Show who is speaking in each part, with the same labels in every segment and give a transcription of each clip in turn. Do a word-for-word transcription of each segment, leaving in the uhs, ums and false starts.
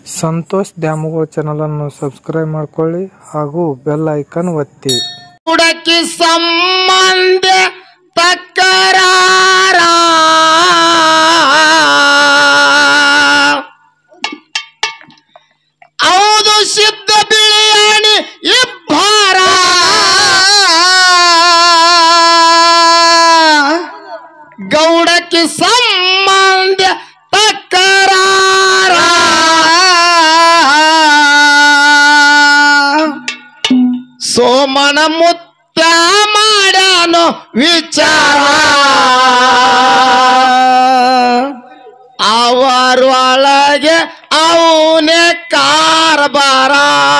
Speaker 1: Santosh Dyamavva channel ಅನ್ನು subscribe ಮಾಡ್ಕೊಳ್ಳಿ ಹಾಗೂ ಬೆಲ್ ಐಕಾನ್ ಒತ್ತಿ.
Speaker 2: ಉಡಕಿ ಸಂಬಂಧ ತಕರಾರ ಹೌದು ಸಿದ್ಧ ಬಿಳಿಯಾಣಿ ಇಬ್ಬಾರ ಗೌಡಕ್ಕೆ ಸಂಬಂಧ ತಕರಾರ ಸೋಮನ ಮುತ್ತ ಮಾಡ್ಯಾನೋ ವಿಚಾರ ಅವರೊಳಗೆ ಅವನೇ ಕಾರ್ಬಾರ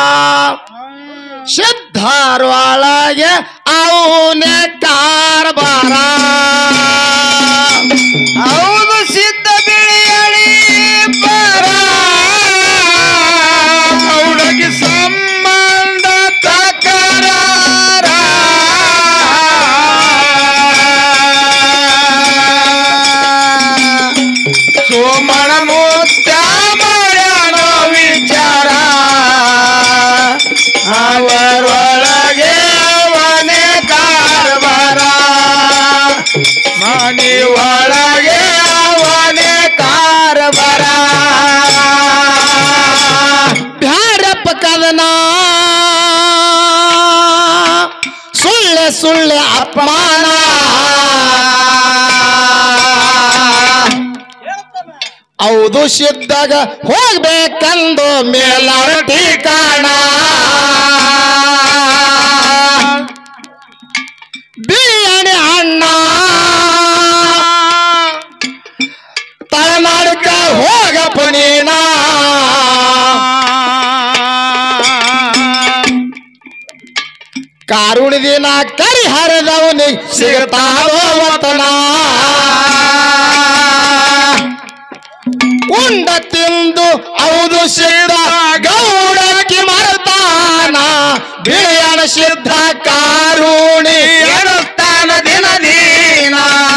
Speaker 2: ಸಿದ್ಧರೊಳಗೆ ಅವನೇ ಕಾರ್ಬಾರ ಹೌದು ಸಿದ್ಧ ಬಿಳಿಯಳಿ ಬರ ಗೌಡಗೆ ಸಂಬಂಧ ತಕರಾರ ಸೋಮನ ಮುತ್ತ ಮಾಡ್ಯಾನೋ ವಿಚಾರ ಅವರೊಳಗೆ ಅವನೇ ಕಾರ್ಬಾರ ಮನಿ ಒಳಗೆ ಅವನೇ ಕಾರ್ಬಾರ ಬ್ಯಾರಪ್ಪ ಕದನ ಸುಳ್ಳೆ ಸುಳ್ಳೆ ಅಪಮಾನ ಹೌದು ಸಿದ್ಧಾಗ ಹೋಗ್ಬೇಕಂದು ಮೇಲಾರ ಠಿಕಾಣ ಬಿಳಿಯಾಣಿ ಅಣ್ಣ ತಳನಾಡಕ ಹೋಗಪ್ಪ ನೀನ ಕಾರುಣಿ ದಿನ ಕರಿ ಹರಿದವನಿ ಸಿಗತಾರೋ ವತನ ಉಂಡ ತಿಂದು ಹೌದು ಸಿದ್ಧ ಗೌಡಕ್ಕೆ ಮರತಾನ ಬಿಳಿಯಣ ಸಿದ್ಧ ಕಾರುಣಿ ಎಣಸ್ತಾನ ದಿನ ದೀನ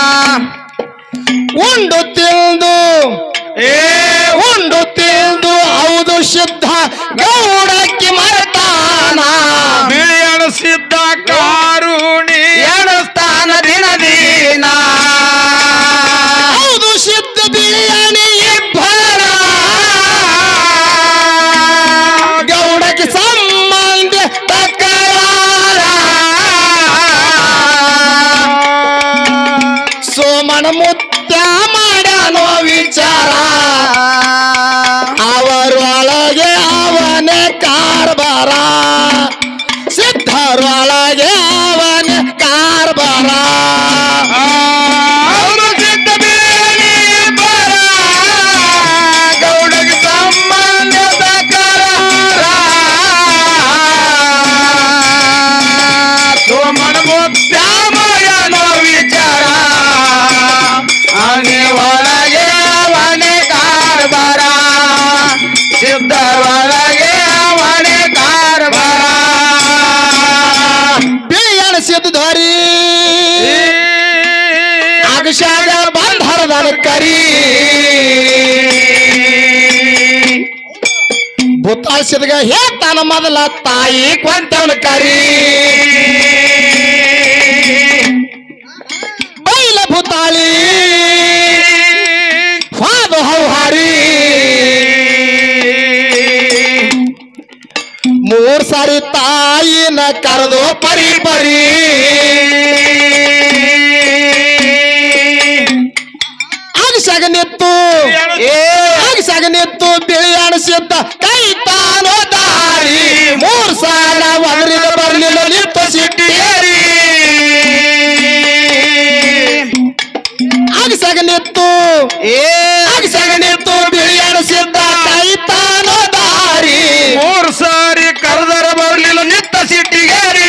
Speaker 2: ಉಂಡು ತಿಂದು ಏ ಉಂಡು ತಿಂದು ಹೌದು ಸಿದ್ಧ ಗೌಡಕ್ಕೆ ಮರತಾನ ಬಿಳಿಯಣ ಸಿದ್ಧ ಕಾರುಣಿ ಎಣಸ್ತಾನ ದಿನ ದೀನ ಹೌದು ಸಿದ್ಧ ಬಿಳಿಯಣಿ ಇಬ್ಬರ ಗೌಡಕ್ಕೆ ಸಂಬಂಧ ತಕರಾರ ಸೋಮನ ಮುತ್ತ ಮಾಡ್ಯಾನೋ ವಿಚಾರ ಅವರೊಳಗೆ ಅವನೇ ಕಾರ್ಬಾರ ಸಿದ್ಧರೊಳಗೆ ಅವನೇ ಕಾರ್ಬಾರ ಸಿದ್ಧ ಬಿಳಿಯಣಿ ಬರ ಗೌಡಗೆ ಸಂಬಂಧ ತಕರಾರ ಸೋಮನ ಮುತ್ತ ಮಾಡ್ಯಾನೋ ವಿಚಾರ ಅವನೇ ಒಳಗೆ ಅವನೇ ಕಾರ್ಬಾರ ಸಿದ್ಧರೊಳಗೆ ಅವನೇ ಕಾರ್ಬಾರ ಬಿಳಿಯಣ ಸಿದ್ಧರಿ ಆಗಶಾಗ ಬಂಧರದನ ಕರಿ ಭೂತಾಳ್ಸಿದ್ಗ ಹೇಳ್ತಾನ ಮೊದಲ ತಾಯಿ ಕೊಂತವನ ಕರಿ ಬೈಲ ಭೂತಾಳಿ ಹಾದು ಹೌಹಾರಿ ಮೂರ್ ಸಾರಿ ತಾಯಿನ ಕರೆದು ಪರಿ ಪರಿ ಆಗಸಾಗ ನಿತ್ತು ಏ ಆಗಸಾಗ ನಿತ್ತು ಬಿಳಿಯಾಣ ಸಿದ್ಧ ಕೈ ತಾನೋ ದಾರಿ ಮೂರ್ ಸಾಲ ಒದರಿದ ಬರ್ಲಿಲ್ಲ ನಿತ್ತು ಸಿಟ್ಟಿಯರಿ ಆಗಸಾಗ ನಿತ್ತು ಏ ಆಗಸಾಗ ನಿತ್ತು ಬಿಳಿಯಾಣ ಸಿದ್ಧ ಕೈ ತಾನೋ ದಾರಿ ಮೂರ್ ಸಾರಿ ಕರೆದರ ಬರ್ಲಿಲ್ಲ ನಿತ್ತ ಸಿಟ್ಟಿಗೇರಿ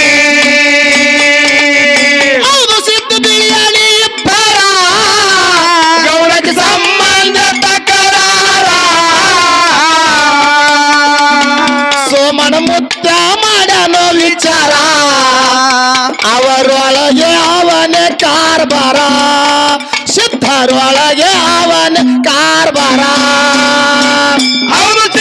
Speaker 2: ಹೌದು ಸಿದ್ಧ ಬಿಳಿಯಾಣಿ ಇಬ್ಬರ ಗೌಡಕ್ಕೆ ಸಂಬಂಧ ತಕರಾರ ಸೋಮನ ಮುತ್ತ ಮಾಡ್ಯಾನೋ ವಿಚಾರ ಅವರೊಳಗೆ ಅವನೇ ಕಾರ್ಬಾರ ಸಿದ್ಧರೊಳಗೆ ಅವನೇ ಕಾರ್ಬಾರ ಅವನು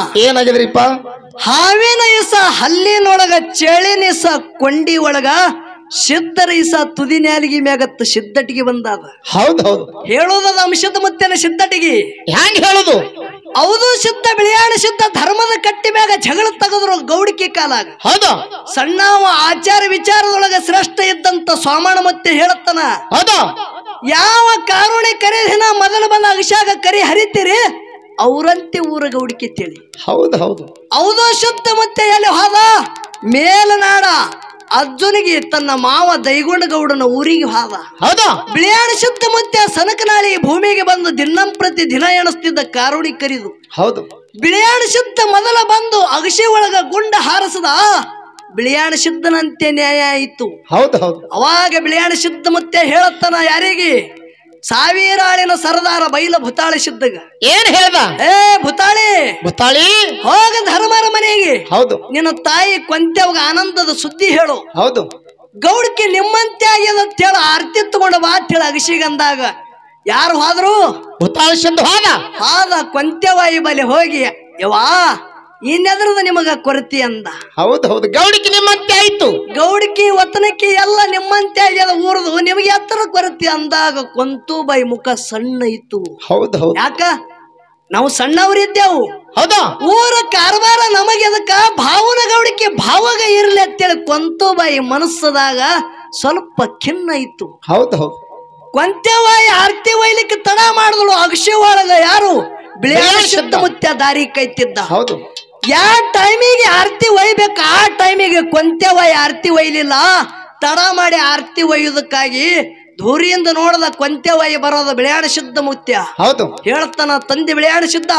Speaker 2: ಏನಾಗಿದ್ರಿಪ್ಪ?
Speaker 3: ಹಾವಿನ ಇಸ ಹಲ್ಲಿನೊಳಗ ಚೇಳಿನಿಸ ಕೊಂಡಿ ಒಳಗ ಸಿದ್ಧರ ಇಸ ತುದಿ ನ್ಯಾಲಿಗೆ ಮ್ಯಾಗತ್ತ ಸಿದ್ದಟಿಗೆ ಬಂದಾದ.
Speaker 2: ಹೌದ್ ಹೌದು.
Speaker 3: ಹೇಳೋದದ ಅಂಶದ ಮುತ್ತೇನ ಸಿದ್ದಟಿಗೆ
Speaker 2: ಹೆಂಗ್ ಹೇಳುದು?
Speaker 3: ಹೌದು ಸಿದ್ಧ ಬಿಳಿಯಾಣ ಸಿದ್ಧ ಧರ್ಮದ ಕಟ್ಟಿ ಮ್ಯಾಗ ಜಗಳ ತಗದ್ರು ಗೌಡಿಕೆ ಕಾಲಾಗ.
Speaker 2: ಹೌದು.
Speaker 3: ಸಣ್ಣವ ಆಚಾರ ವಿಚಾರದೊಳಗ ಶ್ರೇಷ್ಠ ಇದ್ದಂತ ಸ್ವಾಮಣ ಮತ್ತೆ ಹೇಳತ್ತನ.
Speaker 2: ಹೌದು.
Speaker 3: ಯಾವ ಕಾರುಣಿ ಕರಿ ದಿನ ಮೊದಲು ಬಂದ ಅಗಶಾಗ ಕರಿ ಹರಿತೀರಿ ಅವರಂತೆ ಊರ ಗೌಡಿಕೆ ತಿಳಿ.
Speaker 2: ಹೌದು ಹೌದು.
Speaker 3: ಹೌದು ಶುದ್ಧ ಮತ್ತೆ ಎಲ್ಲಿ ಹೋದ ಮೇಲನಾಡ ಅರ್ಜುನಿಗೆ ತನ್ನ ಮಾವ ದೈಗೊಂಡ ಗೌಡನ ಊರಿಗೆ ಹೋದ.
Speaker 2: ಹೌದು.
Speaker 3: ಬಿಳಿಯಾಣ ಶುದ್ಧ ಮತ್ತೆ ಸನಕನಾಳಿ ಭೂಮಿಗೆ ಬಂದು ದಿನಂಪ್ರತಿ ದಿನ ಎಣಿಸ್ತಿದ್ದ ಕಾರುಣಿ ಕರಿದು.
Speaker 2: ಹೌದು.
Speaker 3: ಬಿಳಿಯಾಣ ಶುದ್ಧ ಮೊದಲ ಬಂದು ಅಗಶಿ ಒಳಗ ಗುಂಡ ಹಾರಸದ ಬಿಳಿಯಾಣ ಸಿದ್ಧನಂತೆ ನ್ಯಾಯ ಆಯಿತು.
Speaker 2: ಹೌದು ಹೌದು.
Speaker 3: ಅವಾಗ ಬಿಳಿಯಾಣ ಸಿದ್ಧ ಮತ್ತೆ ಹೇಳತ್ತನ ಯಾರಿಗೆ? ಸಾವಿರಾಳಿನ ಸರದಾರ ಬೈಲ ಭೂತಾಳಿ ಸಿದ್ಧಗ.
Speaker 2: ಏನ್ ಹೇಳ್ದ?
Speaker 3: ಏ ಭೂತಾಳಿ
Speaker 2: ಭೂತಾಳಿ
Speaker 3: ಹೋಗ ಧರ್ಮರ ಮನೆಗೆ.
Speaker 2: ಹೌದು.
Speaker 3: ನಿನ್ನ ತಾಯಿ ಕೊಂತ್ಯವಾಗ ಆನಂದದ ಸುದ್ದಿ ಹೇಳು.
Speaker 2: ಹೌದು.
Speaker 3: ಗೌಡಕ್ಕೆ ನಿಮ್ಮಂತೆ ಆಗ್ಯದ ಅಂತ ಹೇಳ ಆರ್ತಿ ತಗೊಂಡ ಬಾ ಅಂತ ಹೇಳ ಅಗಶಿಗಂದಾಗ ಯಾರು ಹೋದ್ರು?
Speaker 2: ಭೂತಾಳಿ ಸಿದ್ಧ ಹೋದ.
Speaker 3: ಹಾದ ಕೊಂತ್ಯವಾಯಿ ಬಲಿ ಹೋಗಿ ಯವಾ ಇನ್ನೆದ್ರದ ನಿಮಗ ಕೊರತಿ ಅಂದ.
Speaker 2: ಹೌದು ಹೌದು. ಗೌಡಿಕೆ ನಿಮ್ಮಂತೆ ಆಯ್ತು.
Speaker 3: ಗೌಡಿಕೆ ವತನಕ್ಕೆ ಎಲ್ಲ ನಿಮ್ಮಂತೆ ಆಗ್ಯದ ಊರದು ನಿಮಗೆ ಎತ್ತರ ಕೊರತಿ ಅಂದಾಗ ಕೊಂತು ಬಾಯಿ ಮುಖ ಸಣ್ಣ ಇತ್ತು.
Speaker 2: ಹೌದು ಹೌದು.
Speaker 3: ಯಾಕ ನಾವು ಸಣ್ಣವರಿದ್ದೆವು.
Speaker 2: ಹೌದಾ?
Speaker 3: ಊರ ಕಾರವಾರ ನಮಗೆ ಅದಕ್ಕ ಭಾವನ ಗೌಡಿಕೆ ಭಾವಾಗ ಇರ್ಲಿ ಅಂತೇಳಿ ಕೊಂತು ಬಾಯಿ ಮನಸ್ಸದಾಗ ಸ್ವಲ್ಪ ಖಿನ್ನ ಇತ್ತು.
Speaker 2: ಹೌದು ಹೌದು.
Speaker 3: ಕೊಂತ್ಯವಾಯಿ ಆರ್ತಿ ಒಯ್ಲಿಕ್ಕೆ ತಡ ಮಾಡಿದಳು ಅಗಶಿ ಒಳಗ ಯಾರು? ಬಿಳಿಯಾಣ ಶುದ್ಧ ಮುತ್ಯ ದಾರಿ ಕೈತಿದ್ದ.
Speaker 2: ಹೌದು.
Speaker 3: ಯಾವ ಟೈಮಿಗೆ ಆರ್ತಿ ಒಯ್ಬೇಕು ಆ ಟೈಮಿಗೆ ಕೊಂತ್ಯವಾಯಿ ಆರ್ತಿ ಒಯ್ಲಿಲ್ಲ. ತಡ ಮಾಡಿ ಆರ್ತಿ ಒಯ್ಯುವುದಕ್ಕಾಗಿ ದೂರಿಯಿಂದ ನೋಡದ ಕೊಂತ್ಯವಾಯಿ ಬರೋದ ಬಿಳಿಯಾಣ ಶುದ್ಧ ಮುತ್ಯ.
Speaker 2: ಹೌದು.
Speaker 3: ಹೇಳ್ತಾನ ತಂದೆ ಬಿಳಿಯಾಣ ಸಿದ್ಧ.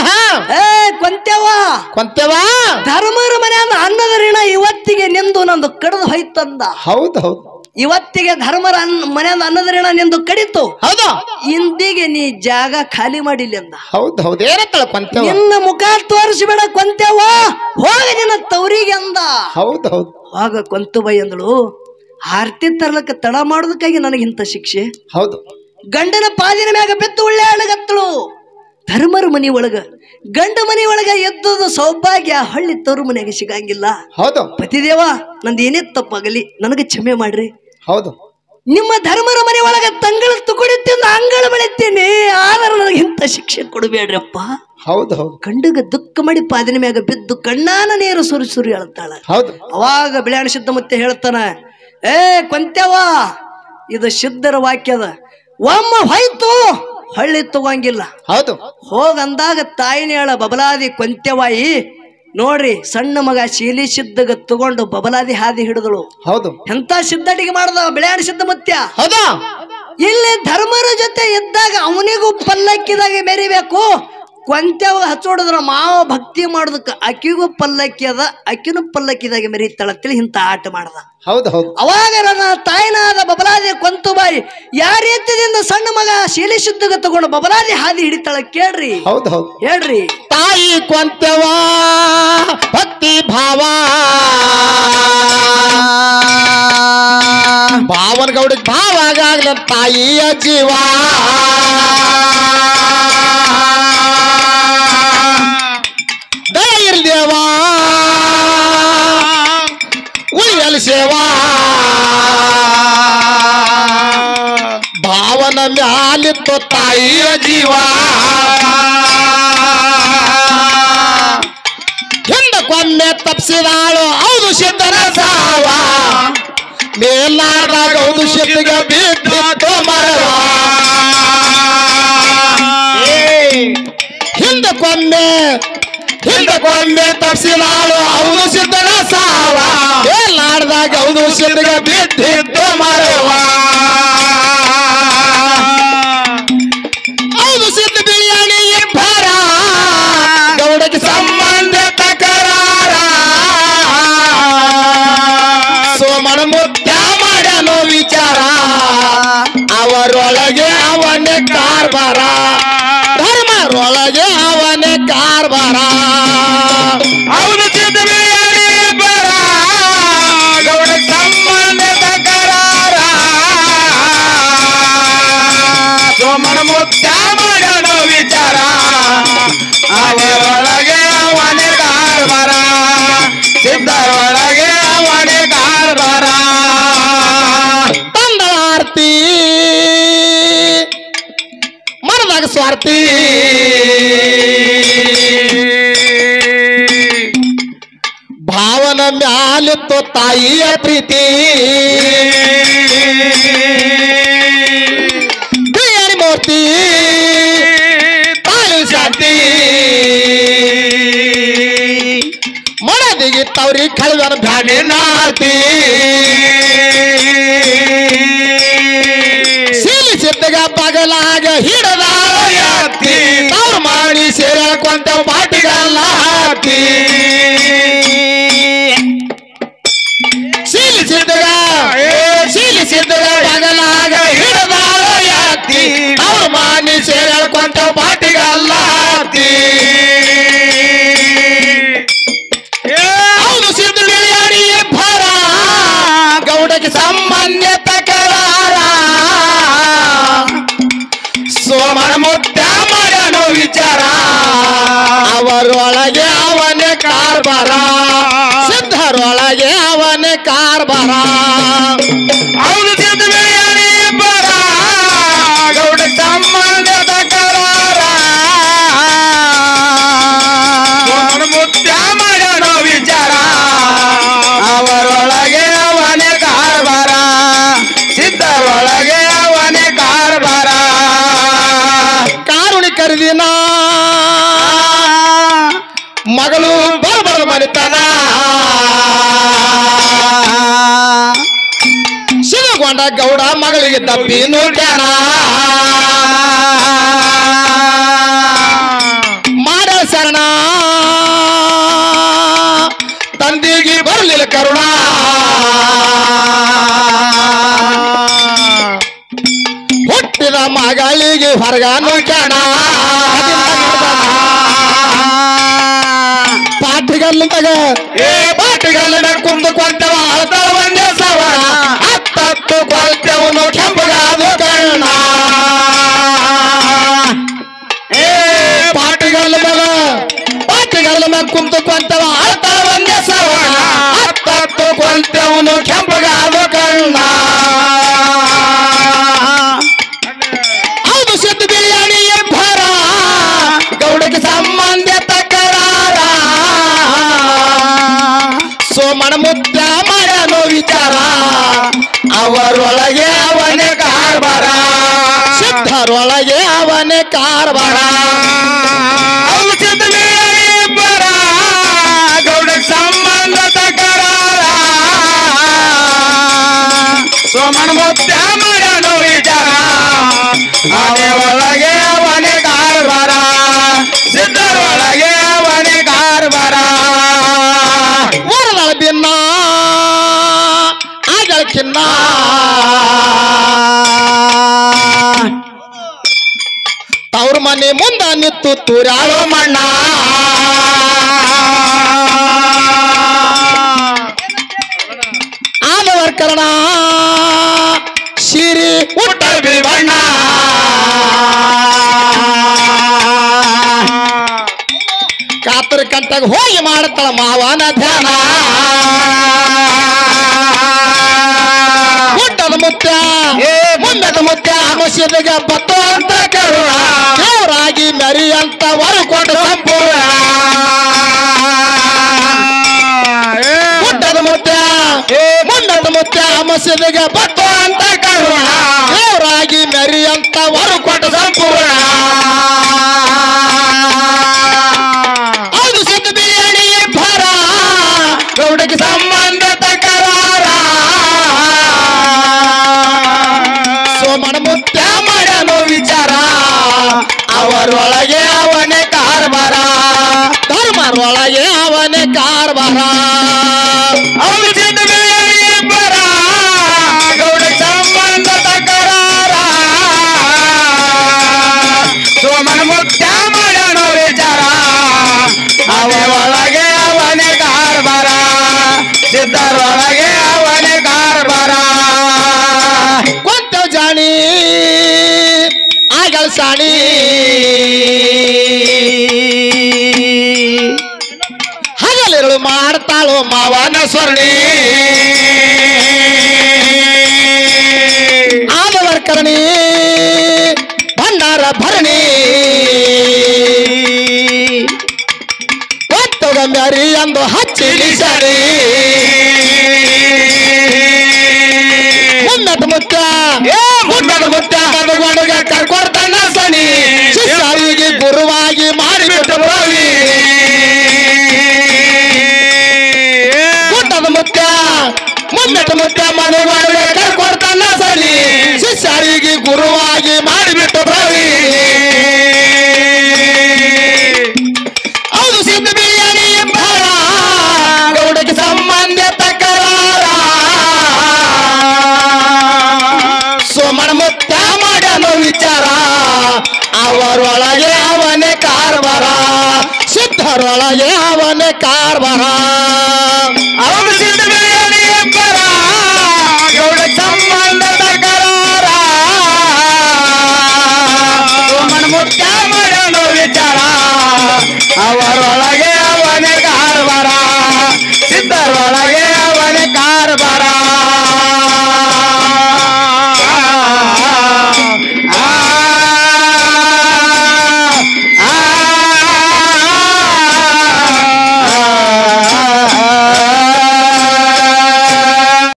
Speaker 3: ಏ ಕೊಂತ್ಯವ
Speaker 2: ಕೊಂತ್ಯವ
Speaker 3: ಧರ್ಮರ ಮನೆಯಿಂದ ಅನ್ನದ ಋಣ ಇವತ್ತಿಗೆ ನಿಂದು ನಂದು ಕಡಿದು ಹೋಯ್ತಂದ.
Speaker 2: ಹೌದು ಹೌದು.
Speaker 3: ಇವತ್ತಿಗೆ ಧರ್ಮರ ಅನ್ನ ಮನೆಯಿಂದ ಅನ್ನದ ಋಣ ನಿಂದು ಕಡಿತು.
Speaker 2: ಹೌದು.
Speaker 3: ಇಂದಿಗೆ ನೀ ಜಾಗ ಖಾಲಿ ಮಾಡಿಲ್ಲ ಅಂದ.
Speaker 2: ಹೌದು ಹೌದು. ಏನತ್ತಳ ಕೊಂತ್ಯವ?
Speaker 3: ನಿನ್ನ ಮುಖ ತೋರಿಸಬೇಡ ಕೊಂತ್ಯವ ಹೋಗ ನಿನ್ನ ತವರಿಗೆ ಅಂದ.
Speaker 2: ಹೌದು ಹೌದು.
Speaker 3: ಆಗ ಕೊಂತುಬಾಯಿ ಅಂದಳು ಆರ್ತಿ ತರ್ಲಕ್ಕ ತಡ ಮಾಡೋದಕ್ಕಾಗಿ ನನಗಿಂತ ಶಿಕ್ಷೆ.
Speaker 2: ಹೌದು.
Speaker 3: ಗಂಡನ ಪಾದಿನ ಮ್ಯಾಗ ಬೆತ್ತು ಒಳ್ಳೆ ಅಳಗತ್ತಳು. ಧರ್ಮರ ಮನಿ ಒಳಗ ಗಂಡ ಮನಿ ಒಳಗ ಎದ್ದದ ಸೌಭಾಗ್ಯ ಹಳ್ಳಿ ತವರು ಮನೆಗೆ ಸಿಗಂಗಿಲ್ಲ.
Speaker 2: ಹೌದು.
Speaker 3: ಪತಿದೇವ ನಂದು ಏನೇ ತಪ್ಪಾಗಲಿ ನನಗೆ ಕ್ಷಮೆ ಮಾಡ್ರಿ.
Speaker 2: ಹೌದು.
Speaker 3: ನಿಮ್ಮ ಧರ್ಮರ ಮನೆ ಒಳಗ ತಂಗಳ ತುಕುಡಿತಿಂದ ಅಂಗಳ ಬೆಳಿತೀನಿ ಆದ್ರೆ ನನಗಿಂತ ಶಿಕ್ಷೆ ಕೊಡಬೇಡ್ರಪ್ಪ.
Speaker 2: ಹೌದು ಹೌದು.
Speaker 3: ಗಂಡಗ ದುಃಖ ಮಾಡಿ ಪಾದಿನ ಮ್ಯಾಗ ಬಿದ್ದು ಕಣ್ಣಾನ ನೀರು ಸುರಿ ಸುರಿ ಹೇಳ್ತಾಳ.
Speaker 2: ಹೌದು.
Speaker 3: ಅವಾಗ ಬಿಳಿಯಾಣ ಸಿದ್ಧ ಮತ್ತೆ ಹೇಳ್ತಾನ ಏ ಕೊಂತ್ಯವ ಇದು ಸಿದ್ಧರ ವಾಕ್ಯದ ಒಮ್ಮ ಹೋಯ್ತು ಹಳ್ಳಿ ತಗೋಂಗಿಲ್ಲ.
Speaker 2: ಹೌದು.
Speaker 3: ಹೋಗಂದಾಗ ತಾಯಿನ ಹೇಳ ಬಬಲಾದಿ ಕೊಂತ್ಯವಾಯಿ ನೋಡ್ರಿ ಸಣ್ಣ ಮಗ ಶೀಲಿ ಸಿದ್ಧಗ ತಗೊಂಡು ಬಬಲಾದಿ ಹಾದಿ ಹಿಡಿದಳು.
Speaker 2: ಹೌದು.
Speaker 3: ಎಂತ ಸಿದ್ಧಟಿಗೆ ಮಾಡ್ದ ಬಿಳಿಯಾಣ ಸಿದ್ಧ ಮುತ್ಯ.
Speaker 2: ಹೌದಾ?
Speaker 3: ಇಲ್ಲಿ ಧರ್ಮರ ಜೊತೆ ಇದ್ದಾಗ ಅವನಿಗೂ ಪಲ್ಲಕ್ಕಿದಾಗ ಮೆರಿಬೇಕು. ಕೊಂತ್ಯವಾಗ ಹಚ್ಚೋಡಿದ್ರ ಮಾವ ಭಕ್ತಿ ಮಾಡೋದಕ್ಕ ಅಕ್ಕಿಗೂ ಪಲ್ಲಕ್ಕಿ ಅದ ಅಕ್ಕಿನೂ ಪಲ್ಲಕ್ಕಿದಾಗ ಮೆರಿತಾಳತ್ತೇಳಿ ಇಂತ ಆಟ ಮಾಡ್ದ.
Speaker 2: ಹೌದು ಹೌದು.
Speaker 3: ಅವಾಗ ನನ್ನ ತಾಯಿನಾದ ಬಬಲಾದಿ ಕೊಂತುಬಾಯಿ ಯಾವ ರೀತಿಯಿಂದ ಸಣ್ಣ ಮಗ ಶೀಲಿ ಶುದ್ಧಗ ತಗೊಂಡು ಬಬಲಾದಿ ಹಾದಿ ಹಿಡಿತಾಳ ಕೇಳ್ರಿ.
Speaker 2: ಹೌದು ಹೌದು.
Speaker 3: ಹೇಳ್ರಿ.
Speaker 2: ತಾಯಿ ಕೊಂತ್ಯವ ಭಕ್ತಿ ಭಾವ ಭಾವನ ಗೌಡಿಗೆ ಭಾವಾಗಲ ತಾಯಿಯ ಜೀವ ದಯರ್ದೇವ ಉಯ್ಯಲ್ ಸೇವಾ ಭಾವನ ಮ್ಯಾಲಿತ್ತು ತಾಯಿಯ ಜೀವ ಹಿಂದಕ್ಕೊಮ್ಮೆ ತಪ್ಪಿಸಿದಾಳು ಹೌದು ಸಿದ್ಧನ ಸಾವ ಮೇಲಾದಾಗ ಹೌದು ಸಿದ್ಧಿಗೆ ಬಿದ್ದಿತ್ತು ಮರವ ಹಿಂದಕ್ಕೊಮ್ಮೆ ಹಿಂದಕ್ಕೊಮ್ಮೆ ತಪ್ಪಿಸಿದಾಳು ಹೌದು ಸಿದ್ಧನ ಸಾವ ಮೇಲಾಡ್ದಾಗ ಹೌದು ಸಿದ್ಧಿಗೆ ಬಿದ್ದಿತ್ತು ಮರವ ಹೌದು ಸಿದ್ಧ ಬಿಳಿಯಾಣಿ ಇಬ್ಬರ ಗೌಡಕ್ಕೆ ಸಂಬಂಧ ತಕರಾರ ಸೋಮನ ಮುದ್ದ ಮಾಡಲು ವಿಚಾರ ಅವರೊಳಗೆ ಅವನೇ ಕಾರ್ಬಾರ ಧರ್ಮರೊಳಗೆ ಅವನೇ ಕಾರ್ಬಾರ ಅವನು ಸಿದ್ಧ ಬಿಳಿಯಾಣಿ ಇಬ್ಬರ ಗೌಡಕ್ಕೆ ಸಂಬಂಧ ತಕರಾರ ಸೋಮನ ಮುದ್ದ ಮಾಡಲು ವಿಚಾರ ಅವರೊಳಗೆ ಅವ ಆರ್ತಿ ಭಾವನ ಮ್ಯಾಲಿತ್ತು ತಾಯಿಯ ಪ್ರೀತಿ ಪ್ರಿಯರಿ ಮೂರ್ತಿ ತಾಯಿ ಶಾಂತಿ ಮನದಿಗೆ ತವ್ರಿ ಕಳೆದನ ಬ್ಯಾನೆ ನಾರ್ತಿ ಸಿದ್ಧಗ ಬಗಲಾಗ ಹಿಡದ ಯಾತಿ ತವ್ರ ಮಾಡಿ ಸೇರಕೊಂತ ಪಾಟಿಗಲ್ಲ ಹಾಕಿ ಸಿದ್ಧಗ ಸಿದ್ಧಗ ಬಗಲಾಗ ಹಿಡದ ಯಾತಿ ತವ್ರ ಮಾಡಿ ಸೇರಕೊಂತ ಪಾಟಿಗಲ್ಲ ಹಾಕಿ ಅವನು ಸಿದ್ಧ ಬಿಳಿಯಾಡಿ ಭರ ಗೌಡಕ್ಕೆ ಸಂಬಂಧ ತಕರಾರ ಸೋಮನ ಮುದ್ದ ಮಾಡನು ವಿಚಾರ ಅವರೊಳಗೆ ಅವನೇ ಕಾರ್ಬಾರ ಸಿದ್ಧರೊಳಗೆ ಅವನೇ ಕಾರ್ಬಾರ ಅವನು ಸಿದ್ಧ ಬಿಳಿಯಾಡಿ ಭರ ಗೌಡ ಸಂಬಂಧದ ಕರಾರ ಸೋಮನ ಮುದ್ದ ಮಾಡನು ವಿಚಾರ ಅವರೊಳಗೆ ಅವನೇ ಕಾರ್ಬಾರ ಸಿದ್ಧರೊಳಗೆ ಅವನೇ ಕಾರ್ಬಾರ ಕಾರುಣಿಕರಿದಿನ ಮಗಳು ಬರಬಾರದು ಮನಿತನ ಶಿವಗೊಂಡ ಗೌಡ ಮಗಳಿಗೆ ತಪ್ಪಿ ನುಡ್ಯಾನ ಮಾಡ ಶರಣ ತಂದಿಗೆ ಬರಲಿಲ್ಲ ಕರುಣ ಹುಟ್ಟಿದ ಮಗಳಿಗೆ ಹೊರಗ ನುಗ್ಯಾನ ಪಾಟಿಗಲ್ಲಿನಾಗ ಏ ಪಾಟಿಗಲ್ಲಿನ ಕುಂದು ಕೊಂತವ ಅಳ್ತಾಳ ಒಂದೇ ಸವಣ ಹತ್ತತ್ತು ಕೊಲ್ತವನು ಕೆಂಪಗಾದು ಕಣ್ಣ ಏ ಪಾಟಿಗಲ್ಲಿನಾಗ ಪಾಟಿಗಲ್ಲಿನ ಕುಂತು ಕೊಂತವ ಅಳ್ತಾಳ ಒಂದೇ ಸವಣ ಹತ್ತತ್ತು ಕೊಲ್ತವನು ಕೆಂಪಗಾದು ಕಣ್ಣ ಹೌದು ಸಿದ್ಧ ಬಿಳಿಯಾಡಿ ಭರ ಗೌಡಕ್ಕೆ ಸಂಬಂಧ ತಕರಾರ ಸೋಮನ ಮುದ್ದ ಮಾಡನು ವಿಚಾರ ಅವರೊಳಗೆ ಅವನೇ ಕಾರ್ಬಾರ ಸಿದ್ಧರೊಳಗೆ ಅವನೇ ಕಾರ್ಬಾರ ಹೌದು ಸಿದ್ಧ ಬಿಳಿಯಾಡಿ ಭರ ಗೌಡಕ್ಕೆ ಸಂಬಂಧ ತಕರಾರ ಸೋಮನ ಮುದ್ದ ಮಾಡನು ವಿಚಾರ ಅವರೊಳಗೆ ಅವನೇ ಕಾರ್ಬಾರ ಸಿದ್ಧರೊಳಗೆ ಅವನೇ ಕಾರ್ಬಾರ ಊರದಳ ಭಿನ್ನ ಆಗಳ ಖಿನ್ನ ತವ್ರ ಮನೆ ಮುಂದ ನಿತ್ತು ತೂರಾಳೋ ಮಣ್ಣ ಆದವರ್ ಕರ್ಣ ಶಿರಿ ಉಟ್ಟ ಬಣ್ಣ ಕಾತರ ಕಂಟಾಗ ಹೋಗಿ ಮಾಡತಾಳ ಮಾವನ ಧ್ಯಾನ ಮುಟ್ಟದ ಮುತ್ಯ ಏ ಮುಂದದ ಮುತ್ಯ ಮಸೀದಿಗೆ ಬತ್ತು ಅಂತ ಕರುಣ ದೇವರಾಗಿ ಮೆರಿ ಅಂತ ವರ ಕೊಟ್ಟ ಸಂಪೂರ್ಣ ಮುಟ್ಟದ ಮುತ್ಯ ಏ ಮುಂದದ ಮುತ್ಯ ಮಸೀದಿಗೆ ಬತ್ತು ಅಂತ ಕರುಣ ದೇವರಾಗಿ ಮೆರಿ ಅಂತ ವರ ಕೊಟ್ಟ ಸಂಪೂರ್ಣ ಹೌದು ಸಿದ್ಧ ಬಿಳಿಯಾಡಿ ಭರ ಗೌಡಕ್ಕೆ ಸಂಬಂಧ ತಕರಾರ ಸೋಮನ ಮುತ್ಯ ಮಾಡನು ವಿಚಾರ ಅವರೊಳಗೆ ಅವನೇ ಕಾರ್ಬಾರ ಧರ್ಮರೊಳಗೆ ಅವನೇ ಕಾರ್ಬಾರ ಹೌದು ಸಿದ್ಧ ಬಿಳಿಯಾಡಿ ಭರ ಗೌಡಕ್ಕೆ ಸಂಬಂಧ ತಕರಾರ ಸೋಮನ ಮುತ್ಯ ಮಾಡನು ವಿಚಾರ ಅವರೊಳಗೆ ಅವನೇ ಕಾರ್ಬಾರ ಸಿದ್ಧರೊಳಗೆ ಅವನೇ ಕಾರ್ಬಾರ ಕೊಂತ ಜಾಣಿ ಆಗಳ ಸಾಣಿ ಹಗಲಿರುಳು ಮಾಡ್ತಾಳೋ ಮಾವನ ಸ್ವರ್ಣಿ ಆದವರ್ ಕರ್ಣಿ ಭಂಡಾರ ಭರಣಿ ಮ್ಯಾರಿ ಎಂದು ಹಚ್ಚಿಲಿ ಸರಿ ಮುನ್ನಟ ಮುತ್ತ ಏ ಮುನ್ನಟ ಮುತ್ತ ಮದುಗಡುಗ ಕರ್ಕೊಡ್ತಾನ ಸನಿ ಶಿಷ್ಯರಿಗೆ ಗುರುವಾಗಿ ಮಾಡಿಬಿಟ್ಟು ಪ್ರವಿ ಗುಡ್ಡದ ಮುತ್ತ ಮುನ್ನಟ ಮುತ್ತ ಮದುಗಡುಗ ಕರ್ಕೊಡ್ತಾನ ಸನಿ ಶಿಷ್ಯರಿಗೆ ಗುರುವಾಗಿ ಮಾಡಿಬಿಟ್ಟು ಪ್ರವಿ ಹೌದು ಸಿದ್ಧ ಬಿರಿಯಾನಿ ಭಾರ ಗೌಡಕ್ಕೆ ಸಂಬಂಧ ತಕರಾರ ಸೋಮನ ಮುತ್ತ ಮಾಡಲು ವಿಚಾರ ಅವರೊಳಗೆ ಅವನೇ ಕಾರ್ಬಾರ ಸಿದ್ಧರೊಳಗೆ ಅವನೇ ಕಾರ್ಬಾರ ಅವನು ಸಿದ್ಧ ಬಿರಿಯಾನಿ ಭಾರ ಗೌಡಕ್ಕೆ ಸಂಬಂಧ ತಕರಾರ ಸೋಮನ ಮುತ್ತ ಮಾಡಲು ವಿಚಾರ ಅವರೊಳಗೆ